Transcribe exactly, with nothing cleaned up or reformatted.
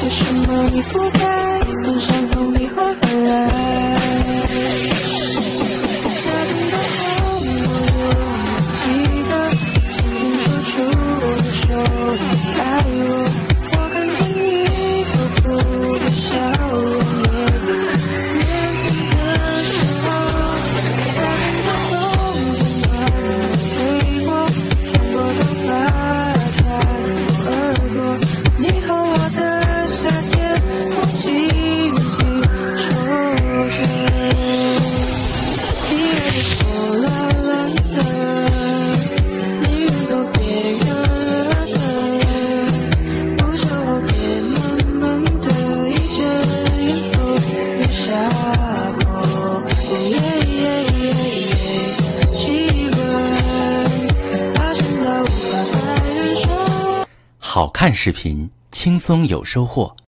为什么你不该跟上风里花回来？夏天的后，我仍记得清清楚楚的说你爱我，我看见你厚厚的笑容，也不年轻的时候。夏天的风温暖地吹过，穿过头发，穿过耳朵，你和我的夏天，我轻轻说着。亲爱的，说乱乱的，你远走别人了，不久后天慢慢的一阵云后月下过，耶耶耶耶，气味发现到无法再忍受。 好看视频，轻松有收获。